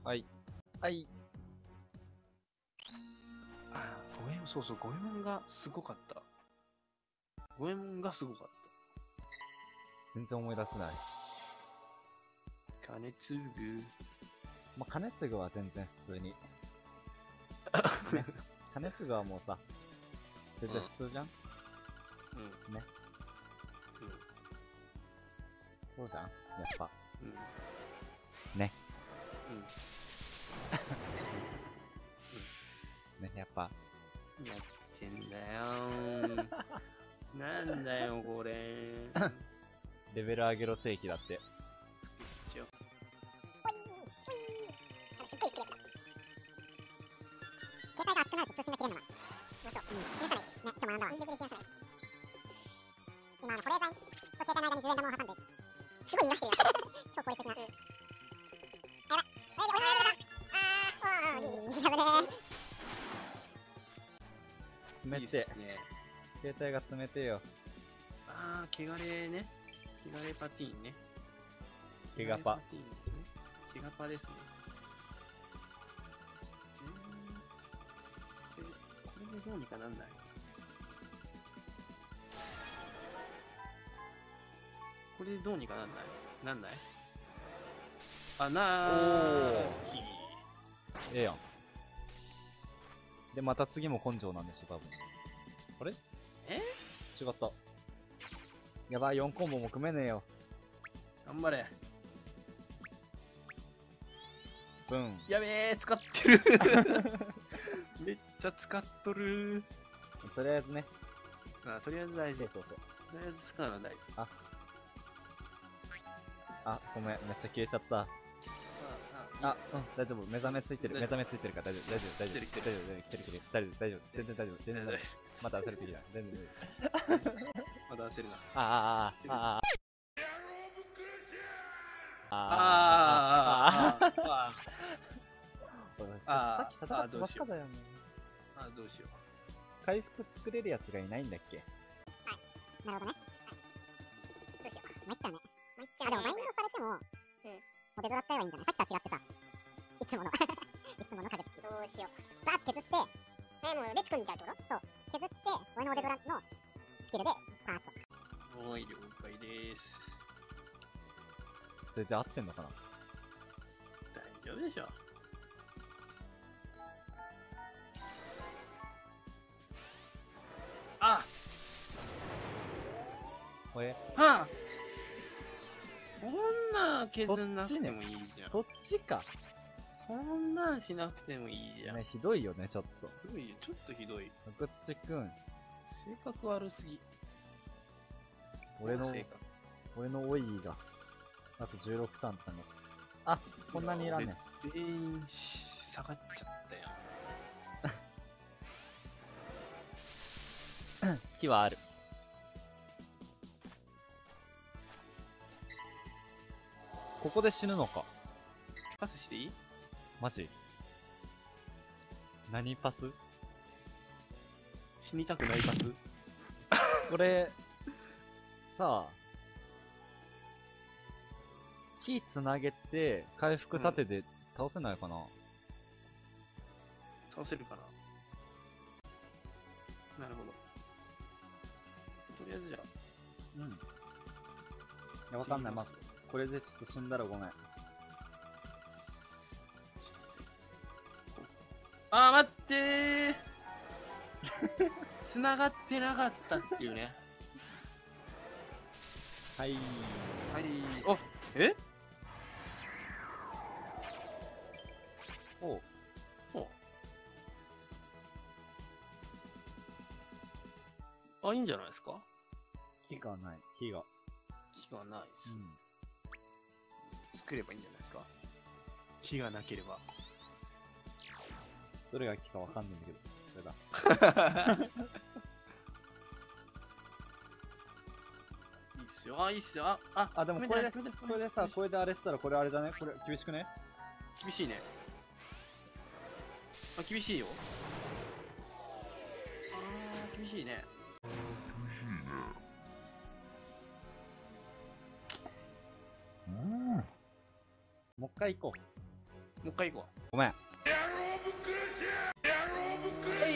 はい。はい。 あ、五右衛門、そうそう、五右衛門がすごかった。五右衛門がすごかった。 全然思い出せない。 金継ぐ。 まあ、金継ぐは全然普通に。ね、金継ぐはもうさ、全然普通じゃん、 うん。 ね。 うん。 そうじゃんやっぱ。 うん。 ね。 うん。 ね、やっぱ。 やってんだよー。なんだよ、これ。 レベル上げろ定期だって。 一応。 携帯が熱くなると通信が切れるのが。そうそう。冷やさない。ね、今日学んだわ。全然冷やさない。今、保冷剤と携帯の間に10円玉を挟んで、すごい逃がしてるよ。超効率的な。やばい。 冷てえ。 ね。 携帯が冷てえよ。 あー、汚れね。汚れパティーンね。 ケガパ。 ケガパですね。これでどうにかなんない？これでどうにかなんない？なんない？あ、なーき。 ええやん。で、また次も根性なんでしょ、多分。あれえ？ 違った。やばい、4コンボも組めねえよ。 頑張れ。 ブン。 やべえ、使ってる。めっちゃ使っとる。 とりあえずね。 とりあえず大事。 そうそうそう。 とりあえず使うのは大事。 あ、ごめん、めっちゃ消えちゃった。あ、うん、大丈夫。目覚めついてる。目覚めついてるから大丈夫。大丈夫。大丈夫。大丈夫。大丈夫。大丈夫。全然大丈夫。全然大丈夫。また焦る時だ。全然大丈夫。 まだ焦るな。 さっき戦ったばっかだよね。 どうしよう。 回復作れるやつがいないんだっけ？ はい。なるほどね。どうしよう。参っちゃうね。参っちゃう。でもバインドされても、モデル使えばいいんじゃない？さっきとは違ってさ。いつもの。いつもの風口。どうしよう。バーッ削って、もう列組んじゃうってこと？そう。削って、俺のオデドラのスキルで、パーッと。 はい、了解です。 それで合ってんのかな？ 大丈夫でしょ。あ！ これはあ！そんな削んなくてもいいじゃん。 そっちか。 そんなんしなくてもいいじゃん。 ね、ひどいよね、ちょっと。 ひどいよ、ちょっとひどい。 福土くん。 性格悪すぎ。 俺のオイーが、あと16ターンってなっちゃう。あ、こんなにいらんねん。 全員下がっちゃったよ。 木はある。ここで死ぬのか。 パスしていい？ マジ？何パス？ 死にたくないパス？ これ、さあ、木つなげて、回復盾で倒せないかな？ 倒せるかな？なるほど。とりあえずじゃあ。 うん。いや、わかんない。まあ、これでちょっと死んだらごめん。 あー、待ってー。繋がってなかったっていうね。 はい。 はい。あ、え？ おう。 あ、いいんじゃないですか？ 木がない。木が。 木がないです。作ればいいんじゃないですか？木がなければ。 どれが木かわかんないんだけど、それだ。 いいっすよ。あ、いいっすよ。 でもこれでさ、これであれしたらこれあれだね。これ厳しくね？ 厳しいね。あ、厳しいよ。厳しいね。 もう一回行こう。 う一回行こごめん。 う。はい。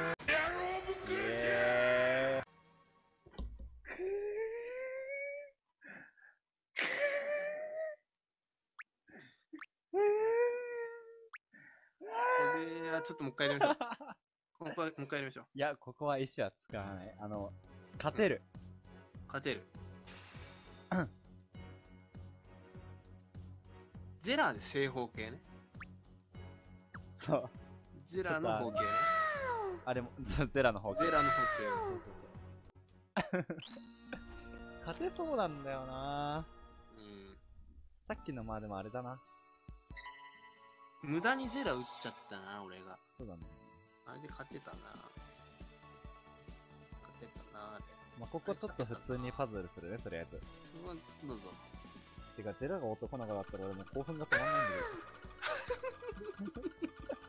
これはちょっともう一回やりましょう。もう一回やりましょう。 いや、ここは石は使わない。勝てる。 勝てる。ゼラで正方形ね。 そう。 ゼラの方形ね。 あれも、ゼラの方形。 ゼラの方形。 勝てそうなんだよな。 うん。 さっきのまあでもあれだな。 無駄にゼラ打っちゃったな、俺が。 そうだね。 あれで勝てたな。勝てたな、あれ。 まあ、ここちょっと普通にパズルするね、とりあえず。 どうぞ。 てか、ゼラが男の子だったら俺もう興奮が止まんないんだけど。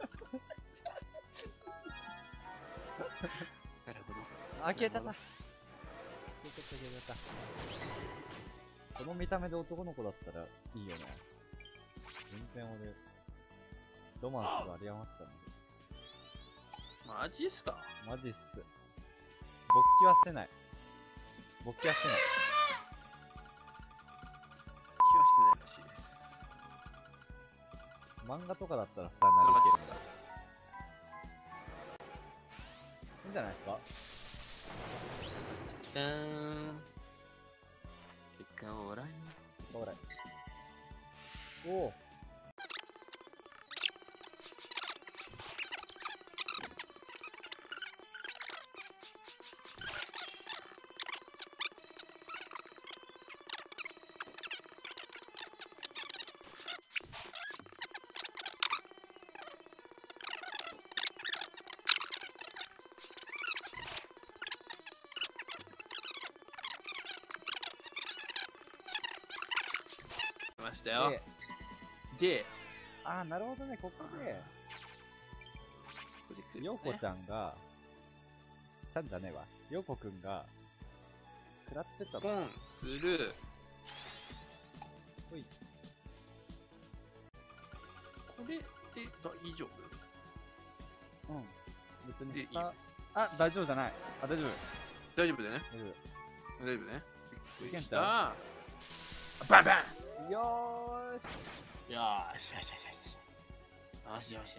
なるほど。 あ、消えちゃった。消えちゃった。この見た目で男の子だったらいいよね。全然俺、ロマンスがあり余ったんで。 マジっすか？ マジっす。勃起はしてない。勃起はしてない。 気はしてないらしいです。 漫画とかだったら負担になりけるんだ。いいんじゃないですか？ じゃーん。結果オーライ。 オーライ。おお。 ましたよ。で、 あー、なるほどね、ここで、ヨウコちゃんが、ちゃんじゃねえわ。ヨウコくんが、食らってたポンする。 ほい。 これで大丈夫？ うん。別にでいい下、あ、大丈夫じゃない。あ、大丈夫。 大丈夫だね。 大丈大丈夫ね。びっくりしいけんちゃた。バンバン。 夫。よーし。 よーしよしよしよし。よしよしよしよし。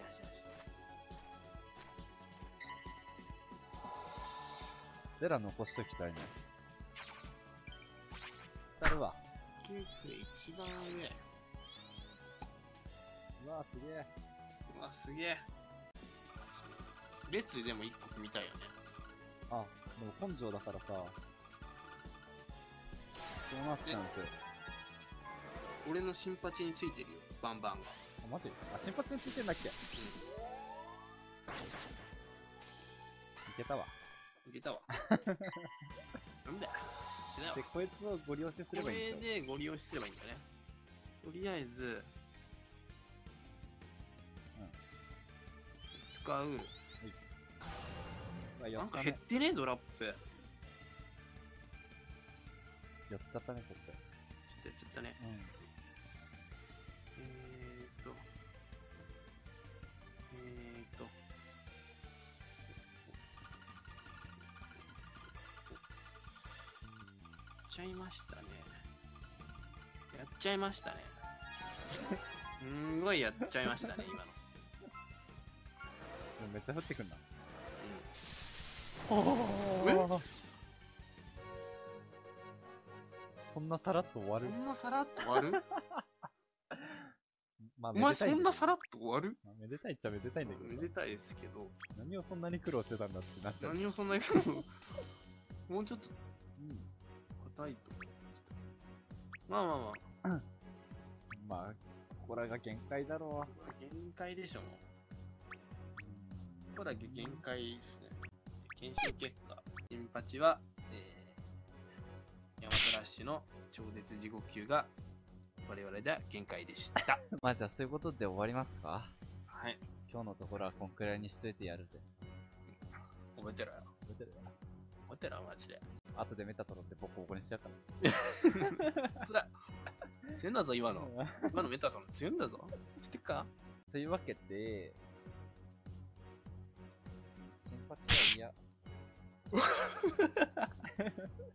ゼラ残しときたいね。当たるわ。 一番上。 うわー、すげえ。 うわ、すげえ。列でも一個組みたいよね。 あ、でも根性だからさ、そうなっちゃうんですよ。 俺の新八についてるよ、バンバンが。 あ、マジ？あ、新八についてんだっけ？いけたわ。 いけたわ。なんだよ。 で、こいつをご利用しすれこばいいんですよ。 れでご利用しすればいいんだね。とりあえず、使う。なんか減ってね、ドラップ。やっちゃったね、こって。 ちょっとやっちゃったね。 うん。 やっちゃいましたね。やっちゃいましたね。すんごいやっちゃいましたね、今の。 めっちゃ降ってくんな。 うん。 おそんなさらっと終わる？ そんなさらっと終わる？ まあ、 お前そんなさらっと終わる？ めでたいっちゃめでたいんだけど。 めでたいですけど。 何をそんなに苦労してたんだってなっちゃう。 何をそんなに苦労もうちょっと、硬いと。まあまあまあ。 まあ、これが限界だろう。 限界でしょ、もう。ここだけ限界ですね。検証結果、新八は、ヤマトラッシュの超絶地獄級が我々では限界でした。 まあじゃあそういうことで終わりますか？ はい。 今日のところはこんくらいにしといてやるぜ。 覚えてろよ。 覚えてるわ。 覚えてろよ、マジで。 後でメタトロってボコボコにしちゃうから。 そうだ。強いんだぞ、今の。今のメタトロン強いんだぞ。知ってっか？ というわけで、新八は嫌。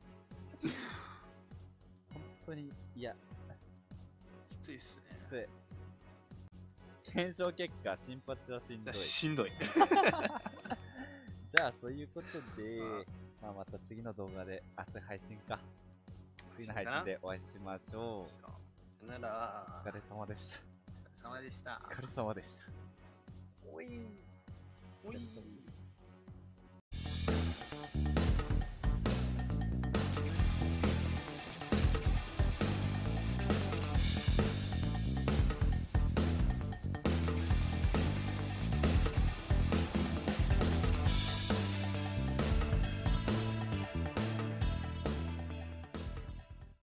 本当に嫌。 きついっすね。 で、検証結果、新八はしんどい。 しんどい。 じゃあ、そういうことで、まあ、また次の動画で、明日配信か。次の配信でお会いしましょさよなら。 う。お疲れ様でした。 お疲れ様でした。 お疲れ様でした。 おい。おい。